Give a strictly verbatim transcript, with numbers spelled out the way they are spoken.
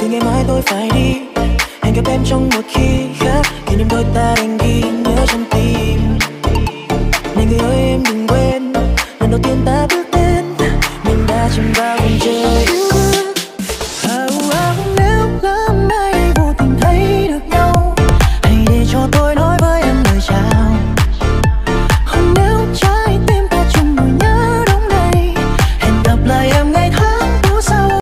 từ ngày mai tôi phải đi. Hẹn gặp em trong một khi khác, kỷ niệm đôi ta đành ghi nhớ trong tim.